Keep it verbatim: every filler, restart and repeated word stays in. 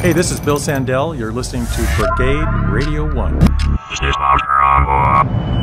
Hey, this is Bill Sandell. You're listening to Brigade Radio-One. This is Robo.